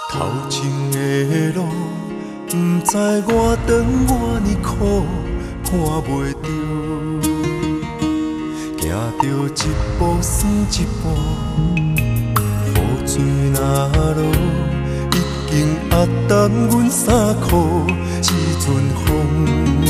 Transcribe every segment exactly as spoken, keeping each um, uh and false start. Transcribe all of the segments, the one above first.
头前的路，不知我长我呢苦，看袂着，行着一步算一步，雨水若落，已经压淡阮衫裤，一阵风，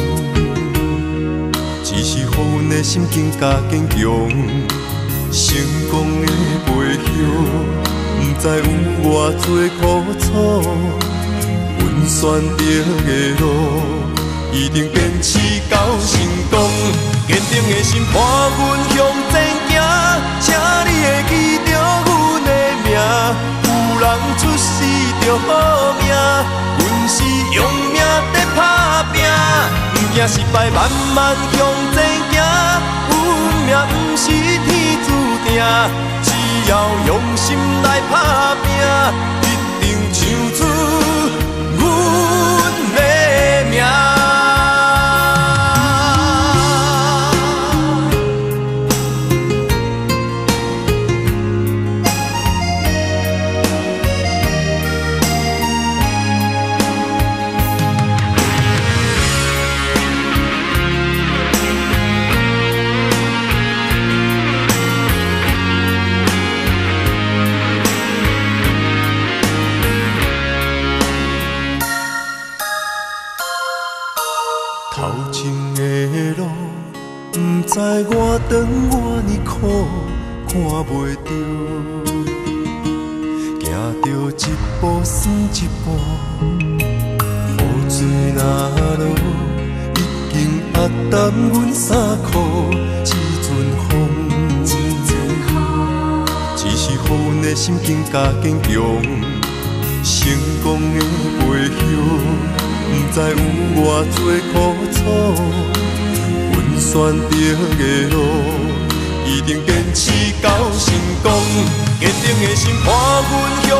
只是予阮的心境加坚强，成功的背后。 不知有偌多苦楚，阮选择的路，一定坚持到成功。坚定的心伴阮向前行，请你会记着阮的名。有人出世着好命，阮是用命在打拼，不惊失败，慢慢向前行。运命不是天注定。 只要用心来打拼，一定唱出阮的名。头前的路，不知我长我呢苦，看袂着，行着一步算一步，雨水若落，已经压淡阮衫裤，一阵风，只是予阮的心境加坚强，成功的背后。 不知有偌多苦楚，阮选择的路，一定坚持到成功。坚定的心伴阮向